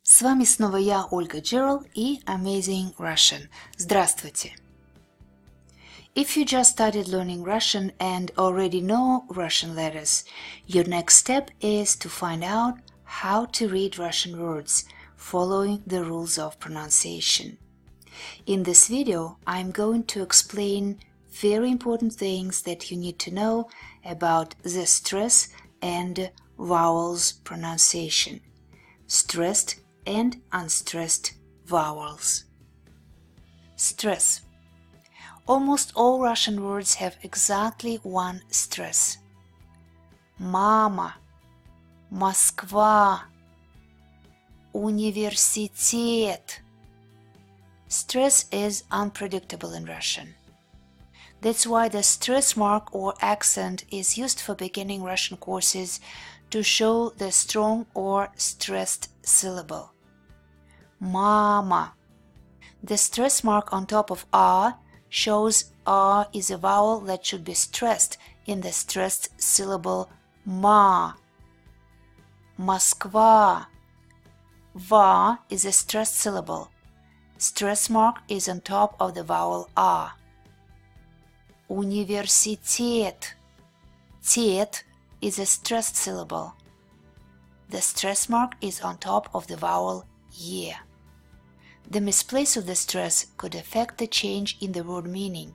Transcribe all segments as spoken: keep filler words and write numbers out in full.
С вами снова я, Ольга Джерал и Amazing Russian. Здравствуйте! If you just started learning Russian and already know Russian letters, your next step is to find out how to read Russian words, following the rules of pronunciation. In this video, I'm going to explain very important things that you need to know about the stress and vowels pronunciation. Stressed and unstressed vowels. Stress. Almost all Russian words have exactly one stress. Mama, Moskva, Universitet. Stress is unpredictable in Russian. That's why the stress mark or accent is used for beginning Russian courses to show the strong or stressed syllable. Mama. The stress mark on top of R shows R is a vowel that should be stressed in the stressed syllable ma. Moskva. Va is a stressed syllable. Stress mark is on top of the vowel R. Universitet. Tet is a stressed syllable. The stress mark is on top of the vowel ye. The misplace of the stress could affect the change in the word meaning.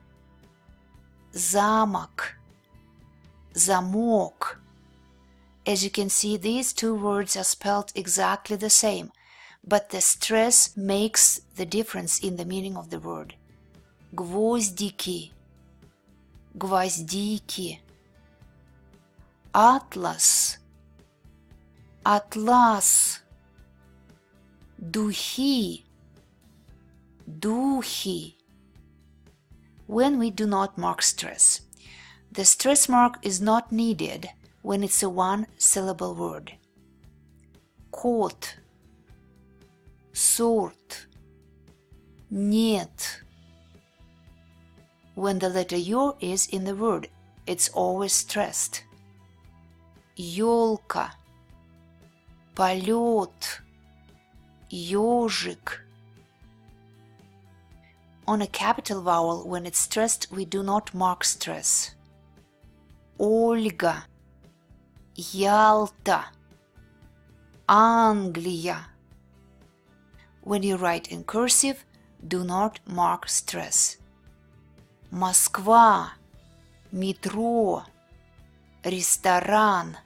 Zamok, zamok. As you can see, these two words are spelled exactly the same, but the stress makes the difference in the meaning of the word. Gvozdiki, gvozdiki. Atlas, atlas. Dukhi, dukhi. When we do not mark stress, the stress mark is not needed when it's a one-syllable word. Kot, sort, нет. When the letter yo is in the word, it's always stressed. Ёлка, полет, ёжик. On a capital vowel, when it's stressed, we do not mark stress. Olga, Yalta, Anglia. When you write in cursive, do not mark stress. Moskva, metro, ресторан.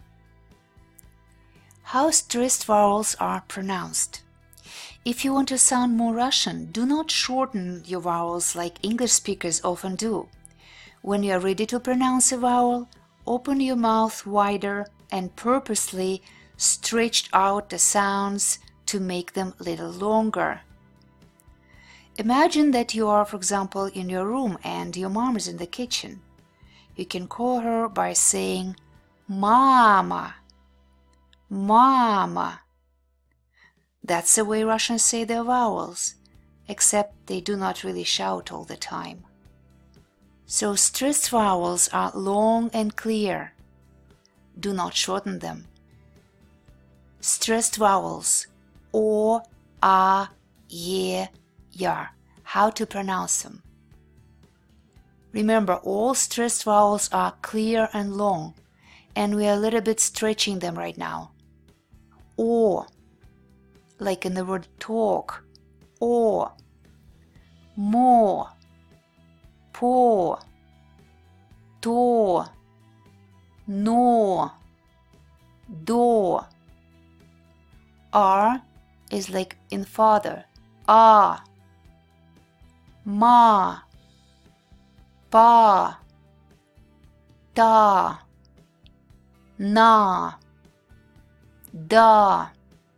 How stressed vowels are pronounced. If you want to sound more Russian, do not shorten your vowels like English speakers often do. When you are ready to pronounce a vowel, open your mouth wider and purposely stretch out the sounds to make them a little longer. Imagine that you are, for example, in your room and your mom is in the kitchen. You can call her by saying Mama, Mama. That's the way Russians say their vowels, except they do not really shout all the time. So stressed vowels are long and clear. Do not shorten them. Stressed vowels O, A, Ye, Ya. How to pronounce them? Remember, all stressed vowels are clear and long, and we are a little bit stretching them right now. O, like in the word talk, O. Mo, po, to, no, do. R is like in father, a. Ma, pa, ta, na, da.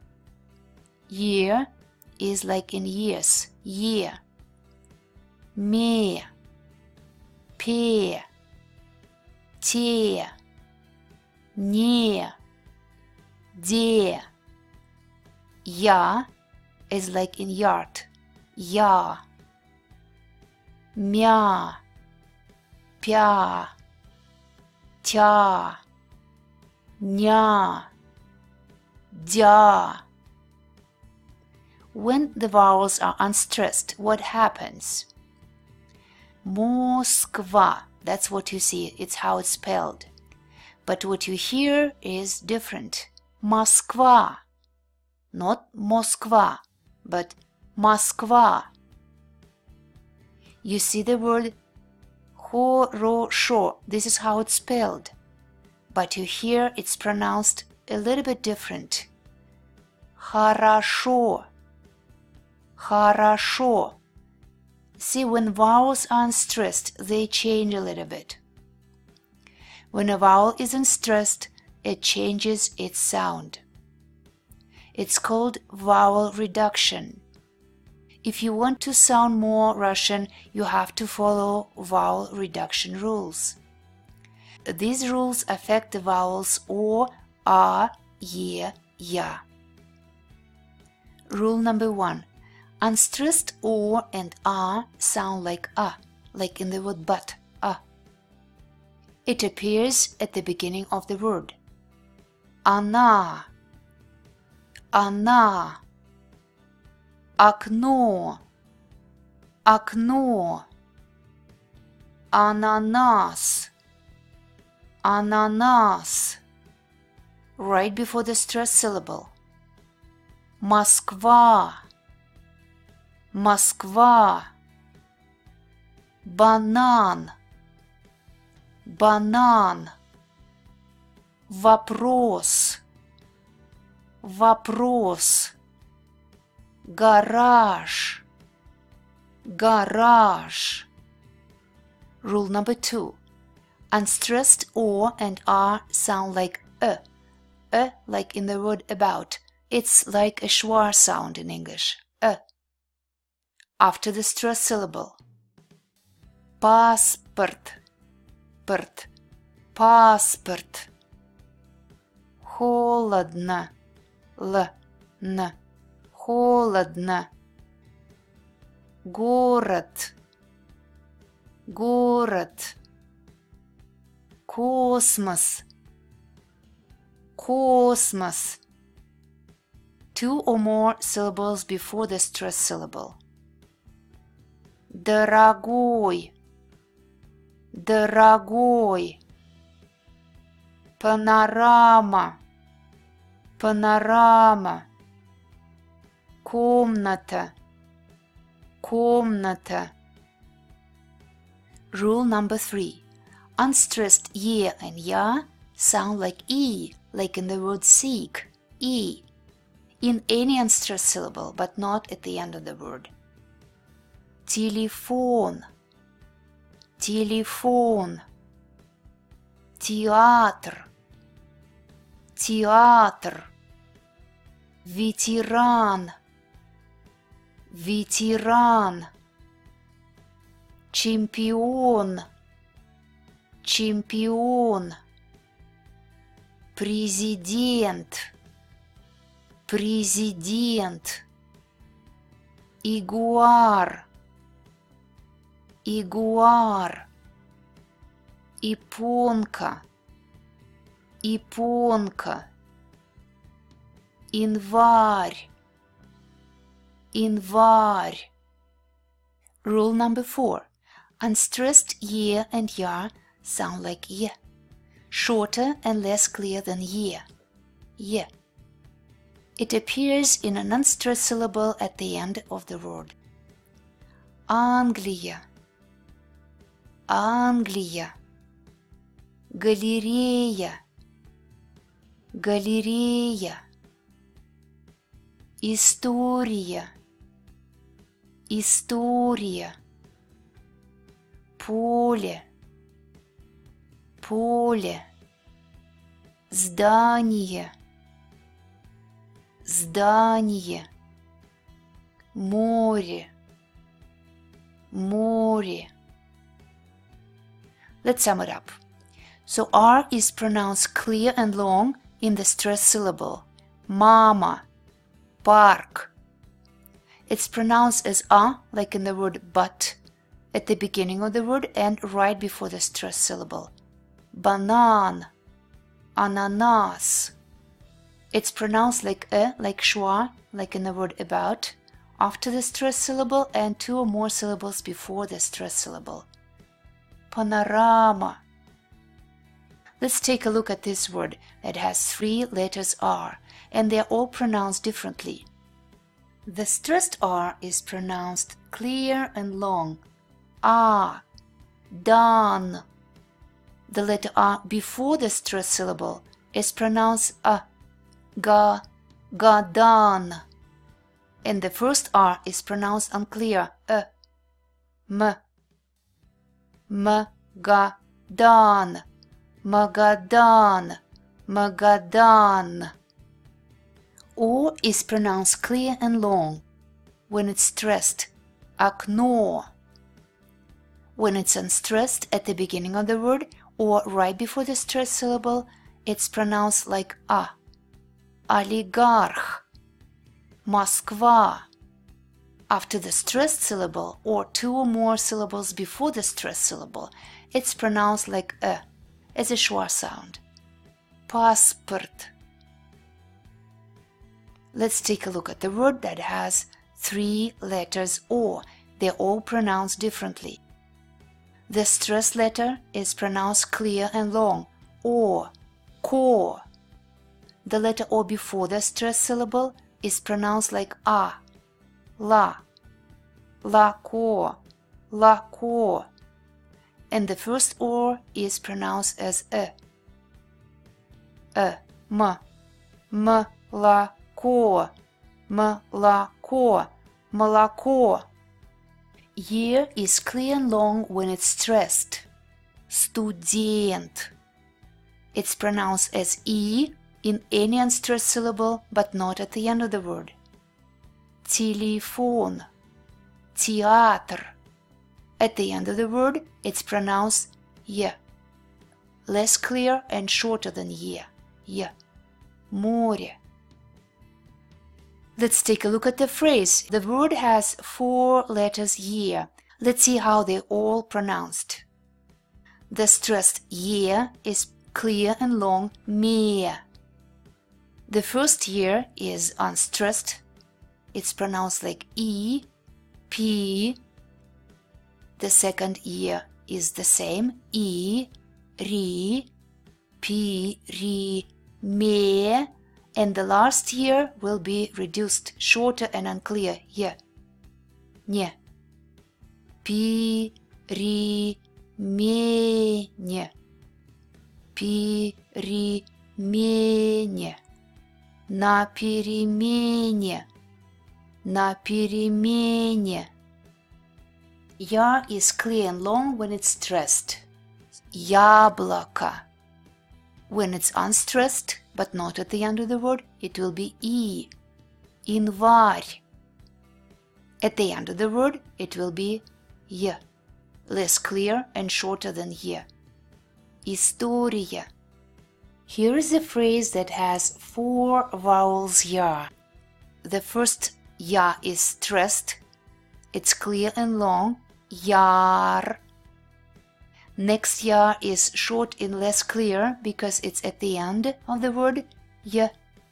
Year is like in years, year. Me, pe, te, ne, de. Ya is like in yard, ya. Mya, pya, тя, ня, дя. When the vowels are unstressed, what happens? Moskva, that's what you see, it's how it's spelled. But what you hear is different. Moskva. Not Moskva, but Moskva. You see the word хорошо, this is how it's spelled. But you hear it's pronounced a little bit different. Хорошо. Хорошо. See, when vowels are unstressed, they change a little bit. When a vowel is unstressed, it changes its sound. It's called vowel reduction. If you want to sound more Russian, you have to follow vowel reduction rules. These rules affect the vowels O, A, Ye, Ya. Rule number one. Unstressed O and A sound like A, like in the word but, A. It appears at the beginning of the word. Она, она, окно, окно, ананас, ананас, right before the stressed syllable. Москва, Москва, банан, банан, вопрос, вопрос, гараж, гараж. Rule number two. Unstressed O and R sound like E. E like in the word about. It's like a schwa sound in English. E. After the stressed syllable. Паспорт, порт, паспорт. Холодно, л, н, холодно. Город, город. Космос, космос. Two or more syllables before the stressed syllable. Дорогой, дорогой. Панорама, панорама. Комната, комната. Rule number three. Unstressed ye and ya sound like e, like in the word seek, e, in any unstressed syllable, but not at the end of the word. Телефон, телефон. Театр, театр. Ветеран, ветеран. Чемпион, чемпион. Президент, президент. Игуар, игуар. Ипонка, ипонка. Январь, январь. Rule number four. Unstressed ye and ya sound like ye, shorter and less clear than ye, ye. It appears in an unstressed syllable at the end of the word. Anglia, Anglia. Галерея, галерея. История, история. Поле, поле. Здание, здание. Море, море. Let's sum it up. So R is pronounced clear and long in the stressed syllable. Mama, park. It's pronounced as A, like in the word but, at the beginning of the word and right before the stressed syllable. Banan, ananas. It's pronounced like E, like schwa, like in the word about, after the stressed syllable and two or more syllables before the stressed syllable. Panorama. Let's take a look at this word that has three letters R, and they're all pronounced differently. The stressed R is pronounced clear and long. Ah, done. The letter R before the stressed syllable is pronounced A, ga, ga done. And the first R is pronounced unclear, E, M, M, ga, done, Magadan, Magadan. O is pronounced clear and long when it's stressed, окно. When it's unstressed at the beginning of the word or right before the stressed syllable, it's pronounced like A. Олигарх, Москва. After the stressed syllable or two or more syllables before the stressed syllable, it's pronounced like E, as a schwa sound. Passport. Let's take a look at the word that has three letters O. They're all pronounced differently. The stressed letter is pronounced clear and long, O, ko. The letter O before the stressed syllable is pronounced like A, la, la ko, la ko. And the first O is pronounced as E, E, m, m, la, ko, молоко, молоко. Year is clear and long when it's stressed. Student. It's pronounced as E in any unstressed syllable, but not at the end of the word. Телефон. Theater. At the end of the word, it's pronounced Y. Less clear and shorter than Y. Y. Море. Let's take a look at the phrase. The word has four letters here. Let's see how they're all pronounced. The stressed year is clear and long, me. The first year is unstressed. It's pronounced like E, P. The second year is the same, E, Ri, P, Ri, me. And the last year will be reduced, shorter and unclear, ye, не. Пи, ри, ме, не. Пи, ри, ме, не. На перемене, на перемене. Ya is clear and long when it's stressed. Яблоко. When it's unstressed, but not at the end of the word, it will be E. Январь. At the end of the word, it will be Y. Less clear and shorter than Y. История. Here is a phrase that has four vowels ya. The first ya is stressed. It's clear and long. Яр. Next ya is short and less clear because it's at the end of the word Y.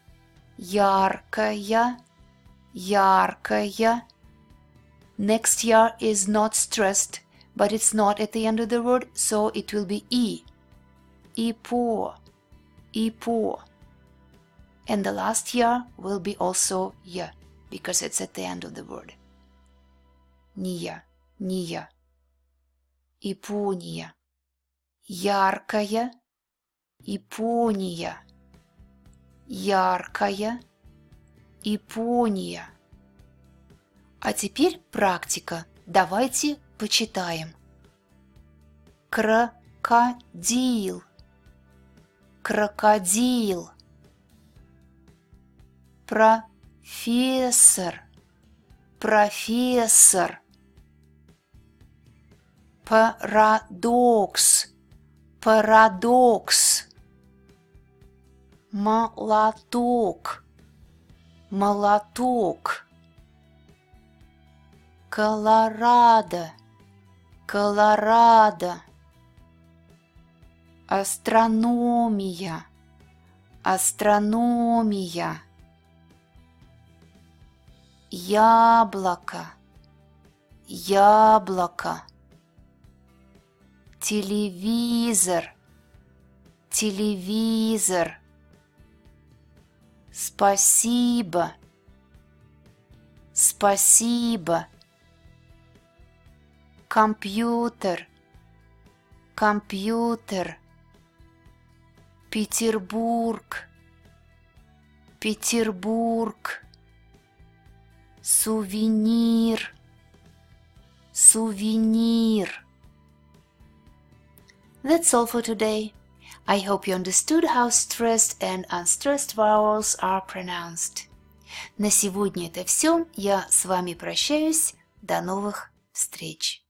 Яркая, яркая. Next ya is not stressed, but it's not at the end of the word, so it will be E. Ипо, ипо. And the last ya will be also Y because it's at the end of the word. Ния, ния. Япония. Яркая. Япония. Яркая. Япония. А теперь практика. Давайте почитаем. Крокодил. Крокодил. Профессор. Профессор. Парадокс. Парадокс. Молоток. Молоток. Колорадо. Колорадо. Астрономия. Астрономия. яблоко, яблоко. Телевизор, телевизор. Спасибо, спасибо. Компьютер, компьютер. Петербург, Петербург. Сувенир, сувенир. That's all for today. I hope you understood how stressed and unstressed vowels are pronounced. На сегодня это все. Я с вами прощаюсь. До новых встреч.